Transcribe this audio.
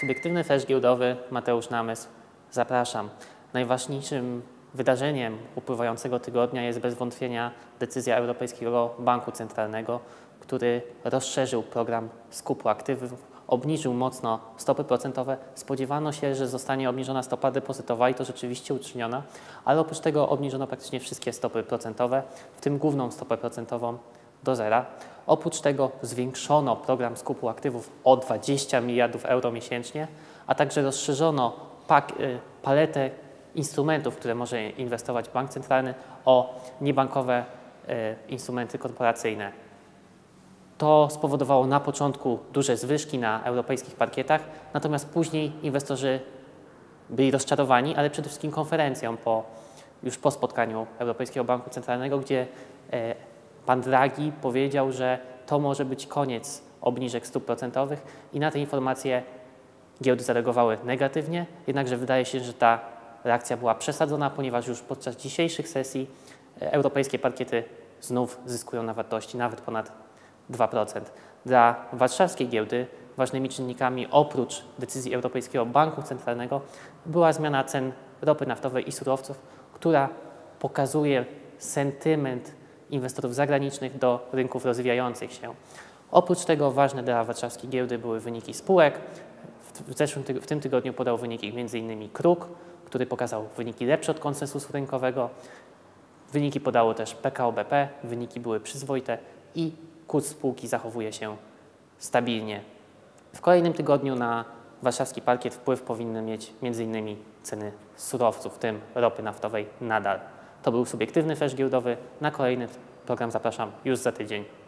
Subiektywny flash giełdowy, Mateusz Namysł, zapraszam. Najważniejszym wydarzeniem upływającego tygodnia jest bez wątpienia decyzja Europejskiego Banku Centralnego, który rozszerzył program skupu aktywów, obniżył mocno stopy procentowe. Spodziewano się, że zostanie obniżona stopa depozytowa i to rzeczywiście uczyniono, ale oprócz tego obniżono praktycznie wszystkie stopy procentowe, w tym główną stopę procentową do zera. Oprócz tego zwiększono program skupu aktywów o 20 miliardów euro miesięcznie, a także rozszerzono paletę instrumentów, w które może inwestować bank centralny, o niebankowe instrumenty korporacyjne. To spowodowało na początku duże zwyżki na europejskich parkietach, natomiast później inwestorzy byli rozczarowani, ale przede wszystkim konferencją już po spotkaniu Europejskiego Banku Centralnego, gdzie pan Draghi powiedział, że to może być koniec obniżek stóp procentowych i na te informacje giełdy zareagowały negatywnie, jednakże wydaje się, że ta reakcja była przesadzona, ponieważ już podczas dzisiejszych sesji europejskie parkiety znów zyskują na wartości nawet ponad 2%. Dla warszawskiej giełdy ważnymi czynnikami oprócz decyzji Europejskiego Banku Centralnego była zmiana cen ropy naftowej i surowców, która pokazuje sentyment inwestorów zagranicznych do rynków rozwijających się. Oprócz tego ważne dla warszawskiej giełdy były wyniki spółek. W tym tygodniu podał wyniki m.in. KRUK, który pokazał wyniki lepsze od konsensusu rynkowego. Wyniki podało też PKO BP, wyniki były przyzwoite i kurs spółki zachowuje się stabilnie. W kolejnym tygodniu na warszawski parkiet wpływ powinny mieć m.in. ceny surowców, w tym ropy naftowej nadal. To był subiektywny flash giełdowy. Na kolejny program zapraszam już za tydzień.